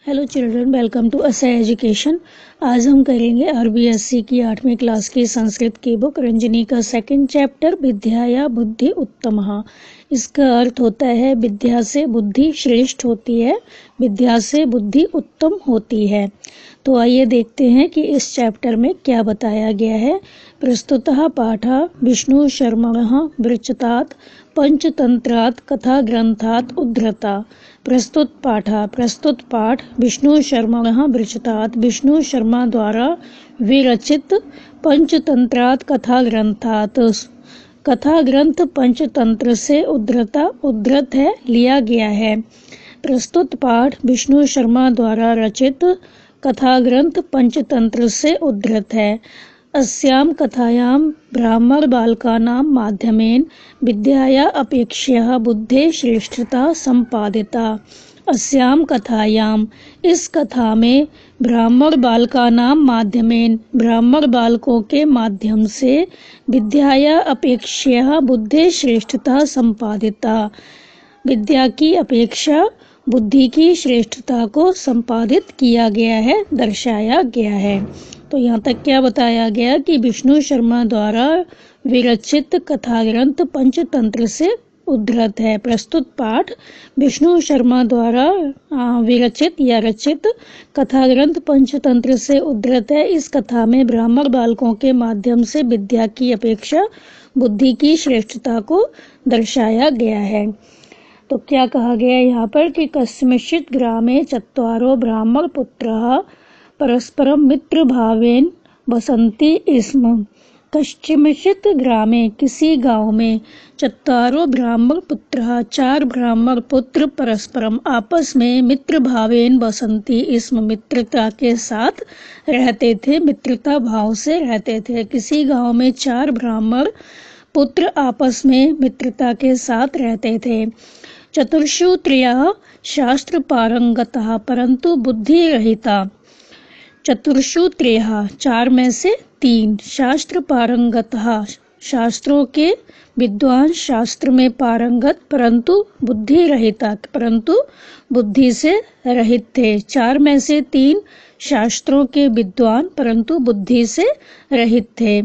Hello children, welcome to Asar education. आज हम करेंगे आरबीएससी की 8वीं क्लास की संस्कृत की बुक रंजनी का सेकंड चैप्टर विद्या या बुद्धि उत्तमः। इसका अर्थ होता है विद्या से बुद्धि श्रेष्ठ होती है, विद्या से बुद्धि उत्तम होती है। तो आइए देखते हैं कि इस चैप्टर में क्या बताया गया है। प्रस्तुतः पाठः विष्णु शर्मणः वृचतात् पंचतंत्रात् कथा ग्रंथात् उद्धृता। प्रस्तुत पाठ विष्णु शर्मणः वृचतात् विष्णु शर्मा द्वारा विरचित पंचतंत्रात् कथा ग्रंथात्। कथा ग्रंथ पंचतंत्र से उद्धृत है, लिया गया है। प्रस्तुत पाठ विष्णु शर्मा द्वारा रचित कथा ग्रंथ पंचतंत्र से उद्धृत है। अस्यां कथायां ब्राह्मण बालकानां माध्यमेन विद्याया अपेक्षया बुद्धे श्रेष्ठता संपादिता। अस्यां कथायां, इस कथा में ब्राह्मण बालकानां माध्यमेन, ब्राह्मण बालकों के माध्यम से विद्याया अपेक्षया बुद्धे श्रेष्ठता संपादिता, विद्या की अपेक्षा बुद्धि की श्रेष्ठता को संपादित किया गया है, दर्शाया गया है। तो यहाँ तक क्या बताया गया कि विष्णु शर्मा द्वारा विरचित कथा ग्रंथ पंचतंत्र से उद्धृत है। प्रस्तुत पाठ विष्णु शर्मा द्वारा विरचित या रचित कथा ग्रंथ पंचतंत्र से उद्धृत है। इस कथा में ब्राह्मण बालकों के माध्यम से विद्या की अपेक्षा बुद्धि की श्रेष्ठता को दर्शाया गया है। तो क्या कहा गया यहाँ पर कि कस्मिंश्चित् ग्रामे चत्वारो ब्राह्मण पुत्राः परस्परं मित्र भावेन बसन्ति स्म। कस्मिंश्चित् ग्रामे, किसी गांव में, चत्वारो ब्राह्मण पुत्राः, 4 ब्राह्मण पुत्र परस्परम, आपस में, मित्र भावेन बसन्ति स्म, मित्रता के साथ रहते थे, मित्रता भाव से रहते थे। किसी गांव में 4 ब्राह्मण पुत्र आपस में मित्रता के साथ रहते थे। चतुर्षु त्रयः शास्त्र पारंगतः परंतु बुद्धि रहिता। चतुर्षु त्रयः, 4 में से 3, शास्त्र पारंगतः, शास्त्रों के विद्वान, शास्त्र में पारंगत, परंतु बुद्धि रहिता, परंतु बुद्धि से रहित थे। 4 में से 3 शास्त्रों के विद्वान परंतु बुद्धि से रहित थे।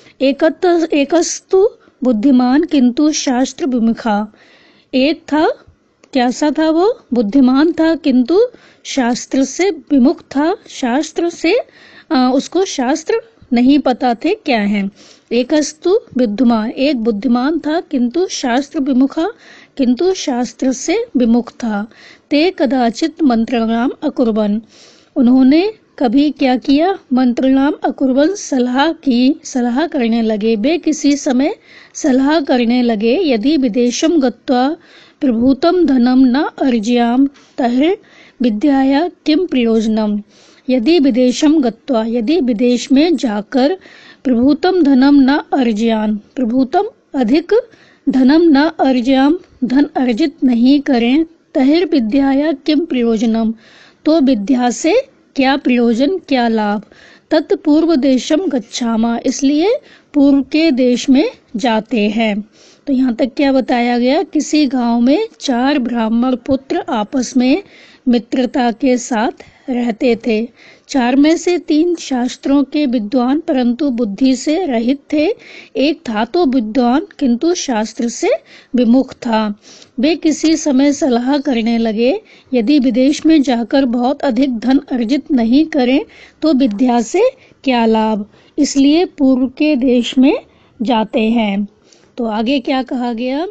एकस्तु बुद्धिमान किंतु शास्त्र विमुखा। एक था, कैसा था वो? बुद्धिमान था किंतु शास्त्र से विमुख था, शास्त्र से उसको शास्त्र नहीं पता थे क्या है। एकस्तु बुद्धिमान, एक बुद्धिमान था किंतु शास्त्र विमुखा, किंतु शास्त्र से विमुख था। ते कदाचित मंत्रणाम अकुर्वन्, उन्होंने कभी क्या किया? मंत्रणाम अकुर्वन्, सलाह करने लगे। वे किसी समय सलाह करने लगे। यदि विदेशम गत्वा प्रभूतम धनम न अर्जयाम तर्हि विद्याया किम प्रयोजनम। यदि विदेशम गत्वा, यदि विदेश में जाकर, प्रभूतम धनम न अर्जयाम, प्रभूतम अधिक, धनम न अर्जयाम, धन अर्जित नहीं करें, तर्हि विद्याया किम प्रयोजनम, तो विद्या से क्या प्रयोजन, क्या लाभ। तत्पूर्व देशम गच्छामा, इसलिए पूर्व के देश में जाते हैं। तो यहाँ तक क्या बताया गया? किसी गांव में 4 ब्राह्मण पुत्र आपस में मित्रता के साथ रहते थे। 4 में से 3 शास्त्रों के विद्वान परंतु बुद्धि से रहित थे। एक था तो विद्वान किंतु शास्त्र से विमुख था। वे किसी समय सलाह करने लगे, यदि विदेश में जाकर बहुत अधिक धन अर्जित नहीं करें तो विद्या से क्या लाभ, इसलिए पूर्व के देश में जाते हैं। तो आगे क्या कहा गया?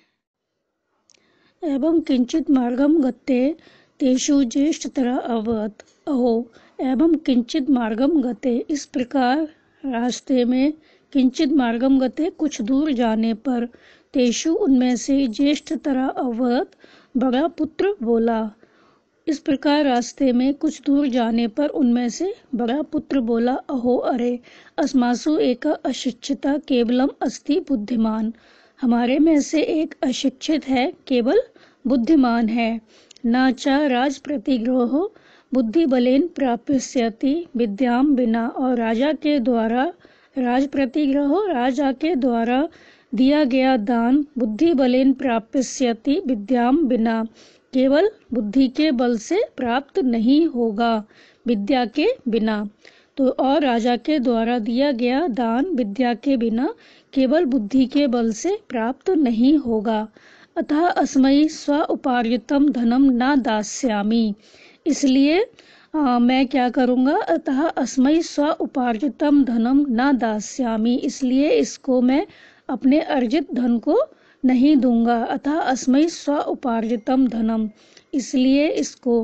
एवं किंचित मार्गम गते तेषु ज्येष्ठतरः अभवत्। अहो, एवं किंचित मार्गम गते, इस प्रकार रास्ते में, किंचित मार्गम गते, कुछ दूर जाने पर, तेषु उनमें से, ज्येष्ठतरः अभवत्, बड़ा पुत्र बोला। इस प्रकार रास्ते में कुछ दूर जाने पर उनमें से बड़ा पुत्र बोला, अहो अरे, अस्मासु एक अशिक्षिता केवलम अस्ति बुद्धिमान, हमारे में से एक अशिक्षित है, केवल बुद्धिमान है। न च राज प्रतिग्रहो बुद्धि बलेन प्राप्स्यति विद्याम बिना, और राजा के द्वारा, राज प्रतिग्रहो, राजा के द्वारा दिया गया दान, बुद्धि बलेन प्राप्स्यति विद्याम बिना, केवल बुद्धि के बल से प्राप्त नहीं होगा, विद्या के बिना। तो और राजा के द्वारा दिया गया दान विद्या के बिना केवल बुद्धि के बल से प्राप्त नहीं होगा। अतः अस्मै स्व उपार्जितम धनम न दास्यामि, इसलिए मैं क्या करूँगा, अतः अस्मै स्व उपार्जितम धनम न दास्यामि, इसलिए इसको मैं अपने अर्जित धन को नहीं दूंगा। अतः अस्मै स्व उपार्जितम धनम, इसलिए इसको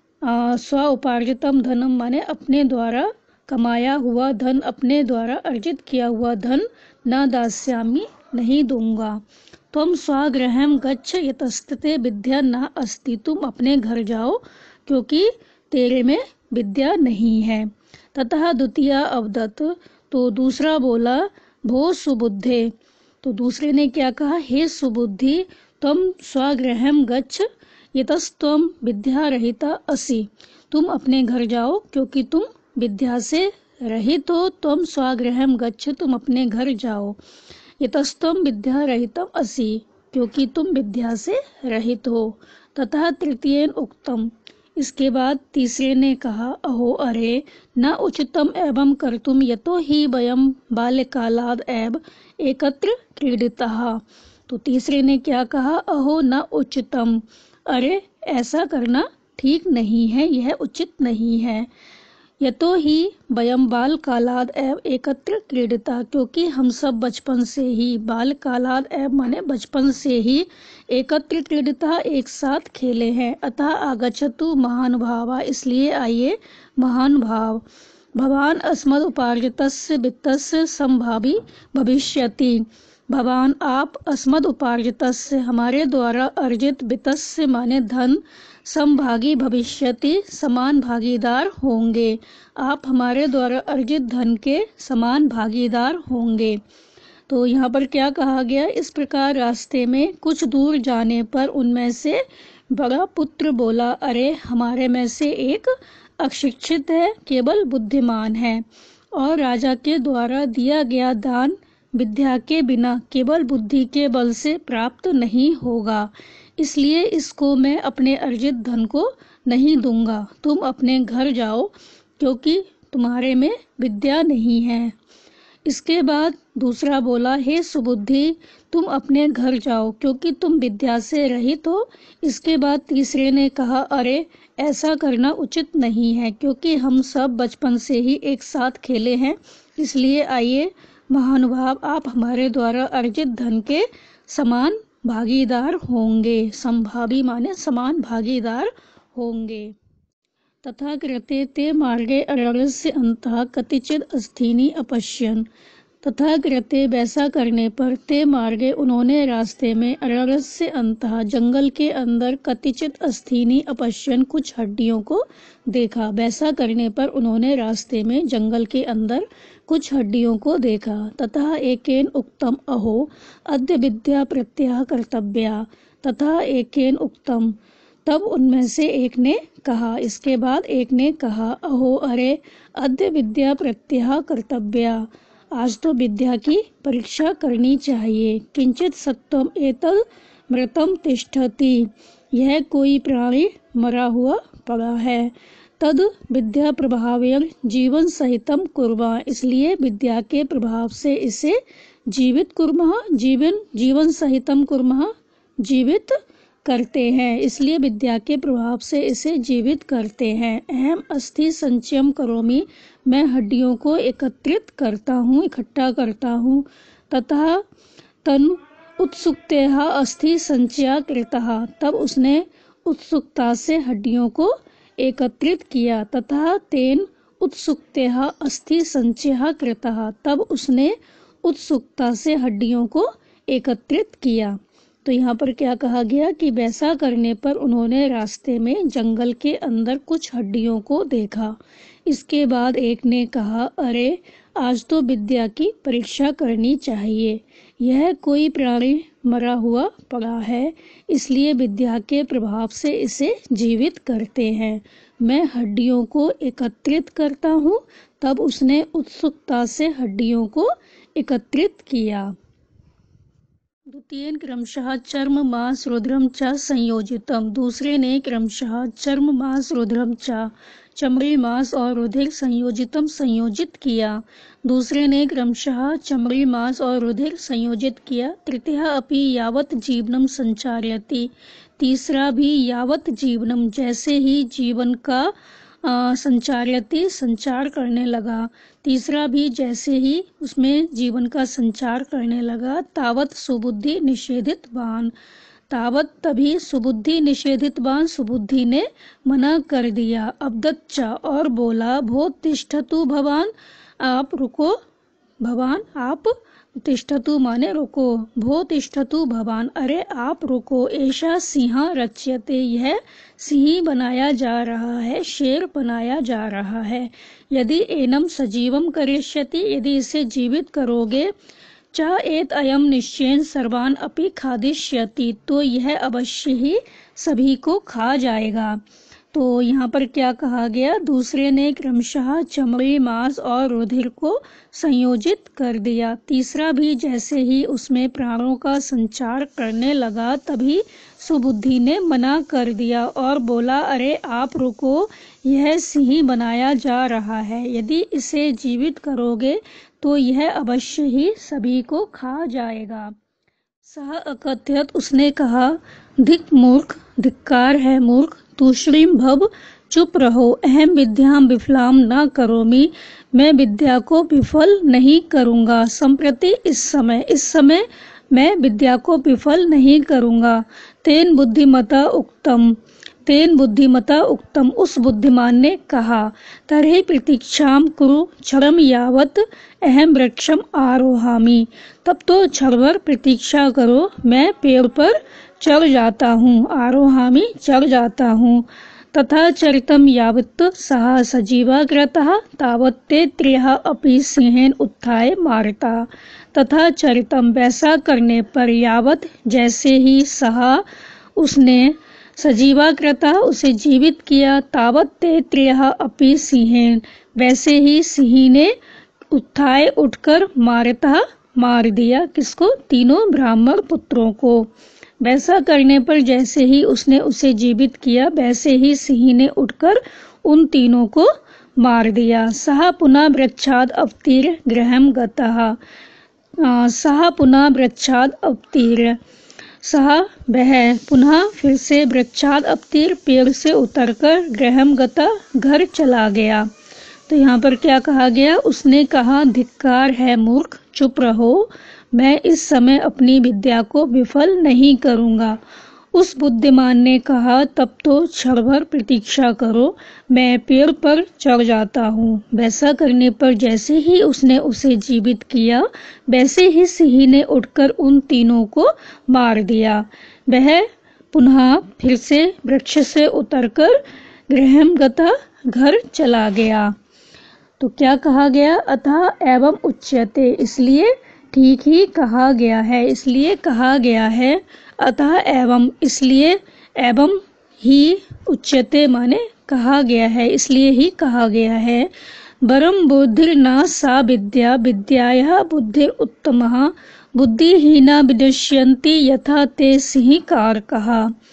स्व उपार्जितम धनम माने अपने द्वारा कमाया हुआ धन, अपने द्वारा अर्जित किया हुआ धन न दास्यामि नहीं दूंगा। त्वं स्वगृहं गच्छ यतस्ते विद्या न अस्ति, तुम अपने घर जाओ क्योंकि तेरे में विद्या नहीं है। ततः द्वितीया अवदत्, तो दूसरा बोला, भो सुबुद्धे, तो दूसरे ने क्या कहा, हे सुबुद्धि, त्वं स्वगृहं गच्छ यतस्त्वं विद्यारहिता असि, तुम अपने घर जाओ क्योंकि तुम विद्या से रहित हो। त्वं स्वगृहं गच्छ, तुम अपने घर जाओ। यतस्त्वं विद्यारहितम् असि, क्योंकि तुम विद्या से रहित हो। ततः तृतीयेन उक्तम, इसके बाद तीसरे ने कहा, अहो अरे न उचितम एवं कर्तुम यतो हि वयं बाल्यकालाद् एव एकत्र क्रीडितः। तो तीसरे ने क्या कहा, अहो न उचितम, अरे ऐसा करना ठीक नहीं है, यह उचित नहीं है। यतो ही वयं बाल कालाद एव एकत्र क्रीडिता, क्योंकि हम सब बचपन से ही, बाल कालाद एव माने बचपन से ही, एकत्र क्रीडिता एक साथ खेले हैं। अतः आगच्छतु महानुभावा, इसलिए आइए महान भाव। भवान अस्मद् उपार्जितस्य वित्तस्य संभावी भविष्यति, भवान आप अस्मद् उपार्जितस्य हमारे द्वारा अर्जित वित्तस्य माने धन, समभागी भविष्यति समान भागीदार होंगे, आप हमारे द्वारा अर्जित धन के समान भागीदार होंगे। तो यहाँ पर क्या कहा गया, इस प्रकार रास्ते में कुछ दूर जाने पर उनमें से बड़ा पुत्र बोला, अरे हमारे में से एक अशिक्षित है, केवल बुद्धिमान है, और राजा के द्वारा दिया गया दान विद्या के बिना केवल बुद्धि के बल से प्राप्त नहीं होगा, इसलिए इसको मैं अपने अर्जित धन को नहीं दूंगा। तुम अपने घर जाओ क्योंकि तुम्हारे में विद्या नहीं है। इसके बाद दूसरा बोला, हे सुबुद्धि, तुम अपने घर जाओ क्योंकि तुम विद्या से रहित हो। इसके बाद तीसरे ने कहा, अरे ऐसा करना उचित नहीं है, क्योंकि हम सब बचपन से ही एक साथ खेले हैं, इसलिए आइए महानुभाव, आप हमारे द्वारा अर्जित धन के समान भागीदार होंगे। संभावी माने समान भागीदार होंगे। तथा कृते ते मार्गे अरण्यस्य अन्तः कतिचिद अस्थीनि अपश्यन्, तथा कृते वैसा करने पर ते मार्गे उन्होंने रास्ते में अरण्यस्य अन्तः जंगल के अंदर कतिचित अस्थीनि अपश्यन् कुछ हड्डियों को देखा। वैसा करने पर उन्होंने रास्ते में जंगल के अंदर कुछ हड्डियों को देखा। तथा एकेन उक्तम अहो अद्य विद्या प्रत्याह कर्तव्या, तथा एकेन उक्तम, तब उनमें से एक ने कहा, इसके बाद एक ने कहा, अहो अरे अद्य विद्या प्रत्याह कर्तव्या, आज तो विद्या की परीक्षा करनी चाहिए। किंचित सत्वम एतल मृतम तिष्ठति, यह कोई प्राणी मरा हुआ पड़ा है। तद विद्या प्रभावेन जीवन सहितम कुर्मा, इसलिए विद्या के प्रभाव से इसे जीवित कुर्मा, जीवन सहितम कुर्मा, जीवित करते हैं, इसलिए विद्या के प्रभाव से इसे जीवित करते हैं। अहम अस्थि संचयम करोमि, मैं हड्डियों को एकत्रित करता हूँ, इकट्ठा करता हूँ। तथा तन उत्सुकतेहा अस्थि संचया कृतः, तब उसने उत्सुकता से हड्डियों को एकत्रित किया। तथा तेन उत्सुकतेहा अस्थि संचयः कृतः, तब उसने उत्सुकता से हड्डियों को एकत्रित किया। तो यहाँ पर क्या कहा गया कि वैसा करने पर उन्होंने रास्ते में जंगल के अंदर कुछ हड्डियों को देखा। इसके बाद एक ने कहा, अरे आज तो विद्या की परीक्षा करनी चाहिए, यह कोई प्राणी मरा हुआ पड़ा है, इसलिए विद्या के प्रभाव से इसे जीवित करते हैं। मैं हड्डियों को एकत्रित करता हूँ। तब उसने उत्सुकता से हड्डियों को एकत्रित किया। द्वितीयेन क्रमशः चर्म मांस रुधिरम च संयोजितम, दूसरे ने क्रमशः चर्म मांस रुधिरम च, चमड़ी मांस और रुधिर संयोजितम संयोजित किया। दूसरे ने क्रमशः चमड़ी मांस और रुधिर संयोजित किया। तृतीयः अपि यावत् जीवनम संचारयति, तीसरा भी यावत् जीवनम जैसे ही जीवन का संचारयति संचार करने लगा, तीसरा भी जैसे ही उसमें जीवन का संचार करने लगा। तावत सुबुद्धि निषेधितवान, तावत तभी सुबुद्धि निषेधितवान सुबुद्धि ने मना कर दिया। अब्दच्च और बोला, भो तिष्ठतु भवान, आप रुको, भवान आप, तिष्ठतु माने रुको, भो तिष्ठतु भवान, अरे आप रुको, ऐसा सिंह रच्यते, यह सिंह बनाया जा रहा है, शेर बनाया जा रहा है। यदि एनम सजीवम करिष्यति, यदि इसे जीवित करोगे, च एत अयम निश्चयेन सर्वान अपि खादिष्यति, तो यह अवश्य ही सभी को खा जाएगा। तो यहाँ पर क्या कहा गया, दूसरे ने क्रमशः चमड़ी मांस और रुधिर को संयोजित कर दिया, तीसरा भी जैसे ही उसमें प्राणों का संचार करने लगा तभी सुबुद्धि ने मना कर दिया और बोला, अरे आप रुको, यह सिंह बनाया जा रहा है, यदि इसे जीवित करोगे तो यह अवश्य ही सभी को खा जाएगा। सह अकथयत, उसने कहा, धिक मूर्ख, धिक्कार है मूर्ख, तूष्णीम भव, चुप रहो, अहम विद्याम विफलाम न करोमि, मैं विद्या को विफल नहीं करूँगा। संप्रति इस समय मैं विद्या को विफल नहीं करूँगा। तेन बुद्धिमता उक्तम, तेन बुद्धिमता उक्तम, उस बुद्धिमान ने कहा। तर्हि प्रतीक्षाम कुरु क्षणम यावत अहम वृक्षम आरोहामि, तब तो क्षण भर प्रतीक्षा करो, मैं पेड़ पर चढ़ जाता हूँ, आरोहामि चढ़ जाता हूँ। तथा चरितम यावत् सः सजीवाग्रतः तावत् ते त्रयः अपि सिंहेन उत्थाय मारता। तथा चरितम, वैसा करने पर, यावत् जैसे ही, सः उसने, सजीवाकृता उसे जीवित किया, तावत् ते त्रयः अपि सिंहेन वैसे ही सिंह ने, उत्थाय उठकर, मारता मार दिया, किसको, तीनों ब्राह्मण पुत्रों को। वैसा करने पर जैसे ही उसने उसे जीवित किया वैसे ही सिंह ने उठकर उन तीनों को मार दिया। सह पुनः वृक्षाद अवतीर्य गृहं गतः, सह पुनः वृक्षाद अवतीर्य, सह वह पुनः फिर से वृक्षाद अवतीर्य पेड़ से उतरकर गृहं गता घर चला गया। तो यहाँ पर क्या कहा गया, उसने कहा, धिक्कार है मूर्ख, चुप रहो, मैं इस समय अपनी विद्या को विफल नहीं करूँगा। उस बुद्धिमान ने कहा, तब तो क्षण भर प्रतीक्षा करो, मैं पेड़ पर चढ़ जाता हूँ। वैसा करने पर जैसे ही उसने उसे जीवित किया वैसे ही सिंह ने उठकर उन तीनों को मार दिया। वह पुनः फिर से वृक्ष से उतरकर गृहं गता घर चला गया। तो क्या कहा गया, अतः एवं उच्यते, इसलिए ठीक ही कहा गया है, इसलिए कहा गया है, अतः एवं इसलिए, एवं ही, उच्यते माने कहा गया है, इसलिए ही कहा गया है। वरम बुद्धिर्न सा विद्या विद्यायाः बुद्धिर उत्तमः, बुद्धिहीना विनश्यन्ति यथा ते सिंहकारकः।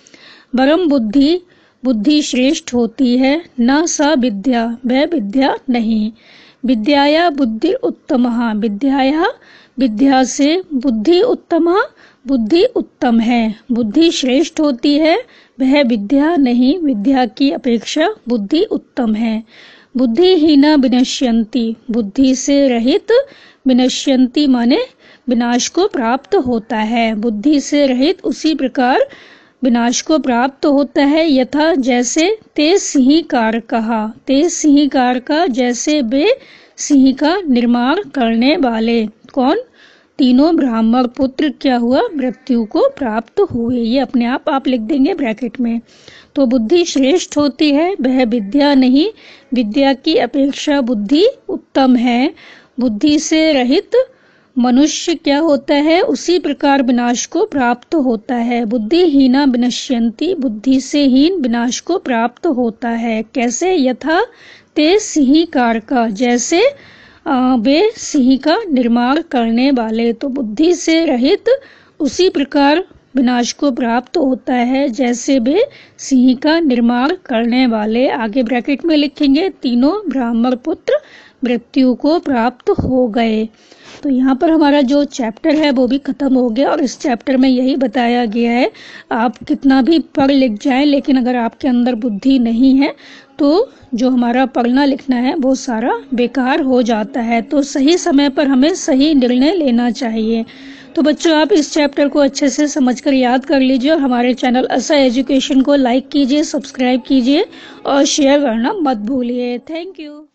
वरम बुद्धि, बुद्धि श्रेष्ठ होती है, न सा विद्या, वह विद्या नहीं, विद्याया बुद्धि उत्तमः, विद्याया विद्या से बुद्धि उत्तमः, बुद्धि उत्तम है, बुद्धि श्रेष्ठ होती है, वह विद्या नहीं, विद्या की अपेक्षा बुद्धि उत्तम है। बुद्धिहीना विनश्यन्ति, बुद्धि से रहित, विनश्यन्ति माने विनाश को प्राप्त होता है, बुद्धि से रहित उसी प्रकार विनाश को प्राप्त होता है। यथा जैसे, ते सिंहकार कहा, ते सिंहकार का, जैसे वे सिंह का निर्माण करने वाले, कौन, तीनों ब्राह्मण पुत्र क्या हुआ, मृत्यु को प्राप्त हुए। ये अपने आप लिख देंगे ब्रैकेट में। तो बुद्धि श्रेष्ठ होती है, वह विद्या नहीं, विद्या की अपेक्षा बुद्धि उत्तम है। बुद्धि से रहित मनुष्य क्या होता है, उसी प्रकार विनाश को प्राप्त होता है। बुद्धिहीना विनश्यन्ति, बुद्धि से हीन विनाश को प्राप्त होता है। कैसे, यथा ते सिंहकार का, जैसे वे सिंह का निर्माण करने वाले। तो बुद्धि से रहित उसी प्रकार विनाश को प्राप्त होता है जैसे वे सिंह का निर्माण करने वाले। आगे ब्रैकेट में लिखेंगे तीनों ब्राह्मण पुत्र मृत्यु को प्राप्त हो गए। तो यहाँ पर हमारा जो चैप्टर है वो भी खत्म हो गया और इस चैप्टर में यही बताया गया है, आप कितना भी पढ़ लिख जाएं लेकिन अगर आपके अंदर बुद्धि नहीं है तो जो हमारा पढ़ना लिखना है वो सारा बेकार हो जाता है। तो सही समय पर हमें सही निर्णय लेना चाहिए। तो बच्चों आप इस चैप्टर को अच्छे से समझकर याद कर लीजिए और हमारे चैनल ऐसा एजुकेशन को लाइक कीजिए, सब्सक्राइब कीजिए और शेयर करना मत भूलिए। Thank you.